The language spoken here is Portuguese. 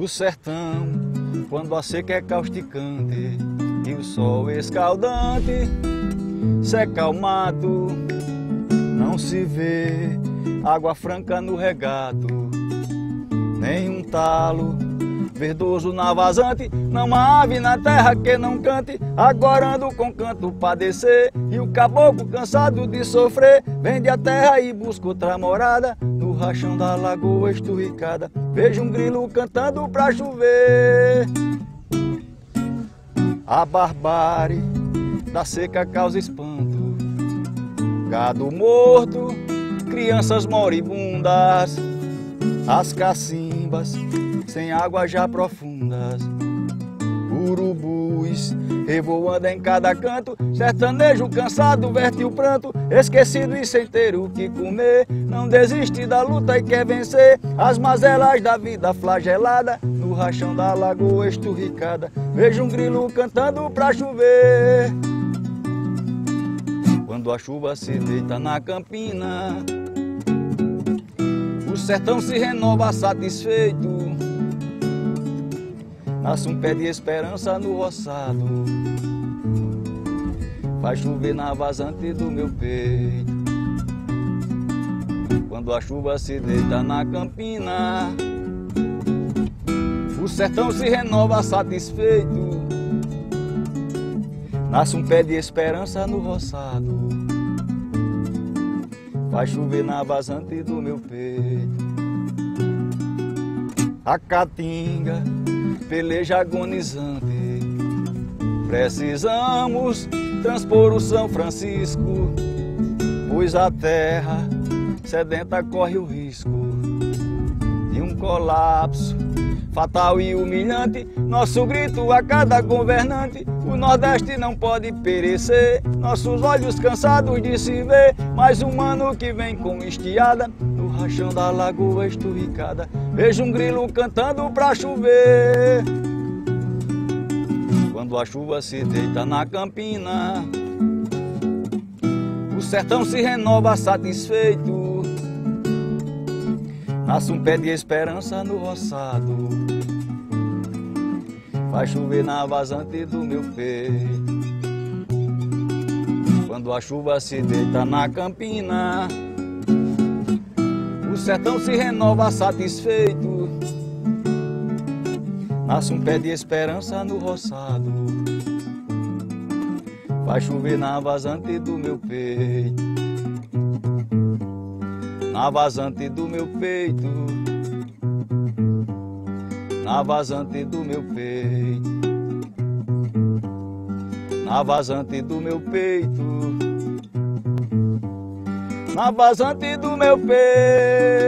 do sertão, quando a seca é causticante e o sol escaldante seca o mato, não se vê água franca no regato, nem um talo verdoso na vazante, não há ave na terra que não cante, agora ando com canto pra descer, e o caboclo cansado de sofrer, vende a terra e busca outra morada, no rachão da lagoa esturricada, vejo um grilo cantando pra chover. A barbárie da seca causa espanto, gado morto, crianças moribundas, as cacimbas sem água já profundas, urubus revoando em cada canto, sertanejo cansado verte o pranto, esquecido e sem ter o que comer, não desiste da luta e quer vencer as mazelas da vida flagelada, no rachão da lagoa esturricada, vejo um grilo cantando pra chover. Quando a chuva se deita na campina, o sertão se renova satisfeito, nasce um pé de esperança no roçado, vai chover na vazante do meu peito. Quando a chuva se deita na campina, o sertão se renova satisfeito, nasce um pé de esperança no roçado, vai chover na vazante do meu peito. A caatinga peleja agonizante, precisamos transpor o São Francisco, pois a terra sedenta corre o risco de um colapso fatal e humilhante, nosso grito a cada governante, o Nordeste não pode perecer, nossos olhos cansados de se ver, mais um ano que vem com estiada, no rachão da lagoa esturricada, vejo um grilo cantando pra chover. Quando a chuva se deita na campina, o sertão se renova satisfeito, nasce um pé de esperança no roçado, vai chover na vazante do meu peito. Quando a chuva se deita na campina, o sertão se renova satisfeito, nasce um pé de esperança no roçado, vai chover na vazante do meu peito. Na vazante do meu peito, na vazante do meu peito, na vazante do meu peito, na vazante do meu peito.